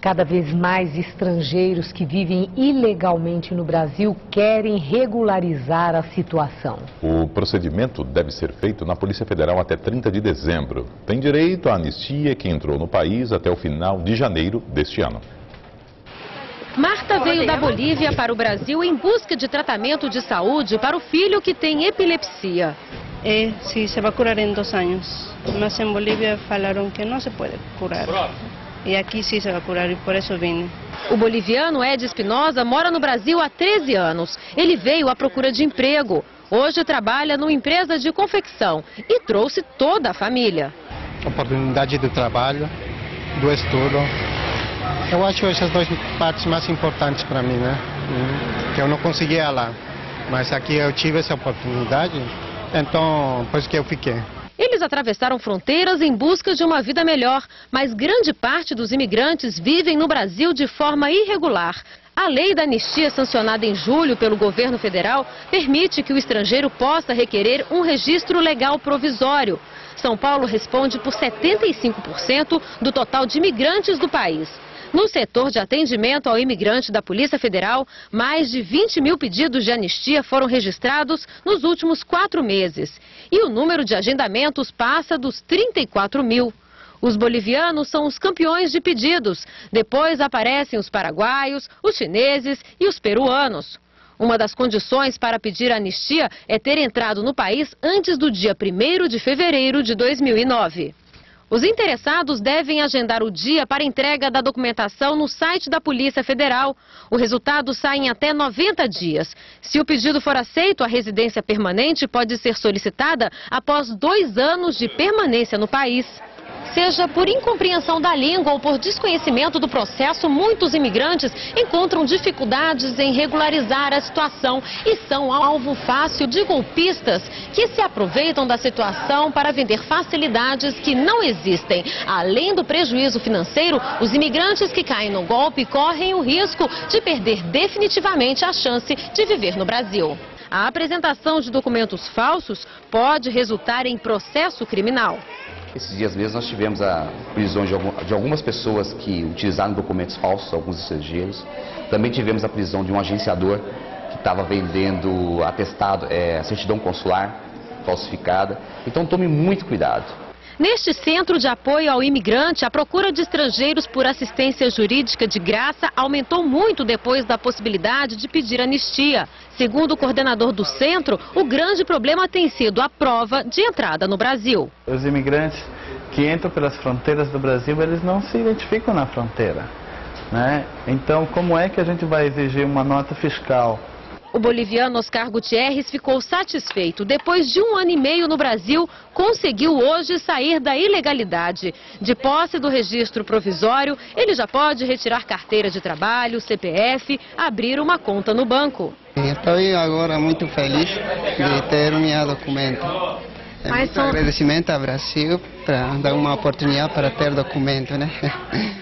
Cada vez mais estrangeiros que vivem ilegalmente no Brasil querem regularizar a situação. O procedimento deve ser feito na Polícia Federal até 30 de dezembro. Tem direito à anistia quem entrou no país até o final de janeiro deste ano. Marta veio da Bolívia para o Brasil em busca de tratamento de saúde para o filho que tem epilepsia. Sí, se va a curar en 2 años. Mas en Bolivia falaron que no se puede curar. E aqui sim se vai curar e por isso vim. O boliviano Ed Espinosa mora no Brasil há 13 anos. Ele veio à procura de emprego. Hoje trabalha numa empresa de confecção e trouxe toda a família. Oportunidade de trabalho, do estudo. Eu acho essas 2 partes mais importantes para mim, né? Que eu não conseguia lá. Mas aqui eu tive essa oportunidade, então por isso que eu fiquei. Eles atravessaram fronteiras em busca de uma vida melhor, mas grande parte dos imigrantes vivem no Brasil de forma irregular. A lei da anistia, sancionada em julho pelo governo federal, permite que o estrangeiro possa requerer um registro legal provisório. São Paulo responde por 75% do total de imigrantes do país. No setor de atendimento ao imigrante da Polícia Federal, mais de 20 mil pedidos de anistia foram registrados nos últimos 4 meses. E o número de agendamentos passa dos 34 mil. Os bolivianos são os campeões de pedidos. Depois aparecem os paraguaios, os chineses e os peruanos. Uma das condições para pedir anistia é ter entrado no país antes do dia 1º de fevereiro de 2009. Os interessados devem agendar o dia para entrega da documentação no site da Polícia Federal. O resultado sai em até 90 dias. Se o pedido for aceito, a residência permanente pode ser solicitada após 2 anos de permanência no país. Seja por incompreensão da língua ou por desconhecimento do processo, muitos imigrantes encontram dificuldades em regularizar a situação e são alvo fácil de golpistas que se aproveitam da situação para vender facilidades que não existem. Além do prejuízo financeiro, os imigrantes que caem no golpe correm o risco de perder definitivamente a chance de viver no Brasil. A apresentação de documentos falsos pode resultar em processo criminal. Esses dias mesmo nós tivemos a prisão de algumas pessoas que utilizaram documentos falsos, alguns estrangeiros. Também tivemos a prisão de um agenciador que estava vendendo atestado, certidão consular falsificada. Então tome muito cuidado. Neste centro de apoio ao imigrante, a procura de estrangeiros por assistência jurídica de graça aumentou muito depois da possibilidade de pedir anistia. Segundo o coordenador do centro, o grande problema tem sido a prova de entrada no Brasil. Os imigrantes que entram pelas fronteiras do Brasil, eles não se identificam na fronteira, né? Então, como é que a gente vai exigir uma nota fiscal? O boliviano Oscar Gutierrez ficou satisfeito. Depois de 1 ano e meio no Brasil, conseguiu hoje sair da ilegalidade. De posse do registro provisório, ele já pode retirar carteira de trabalho, CPF, abrir uma conta no banco. Estou agora muito feliz de ter meu documento. Muito agradecimento ao Brasil para dar uma oportunidade para ter documento, né?